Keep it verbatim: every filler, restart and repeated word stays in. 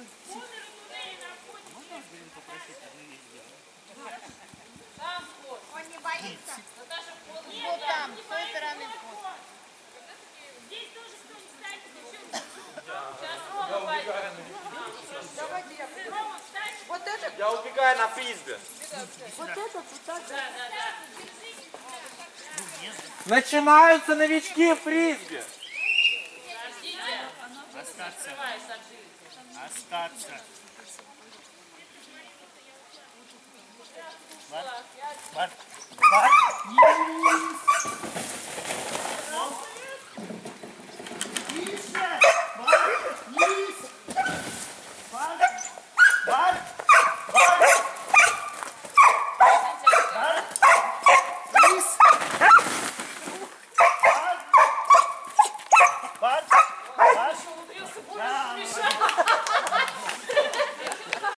Он не боится? Вот там, с той стороны вход. Здесь тоже кто не станет, девчонки. Сейчас Рома пойдет. Давайте я. Рома, встань. Вот это, Я убегаю на фрисби. вот это, вот так. Да, да, да. Начинаются новички фрисби. Подождите. Остаться. Открывай, Саджи. Остаться. Класс, я Бар. Бар.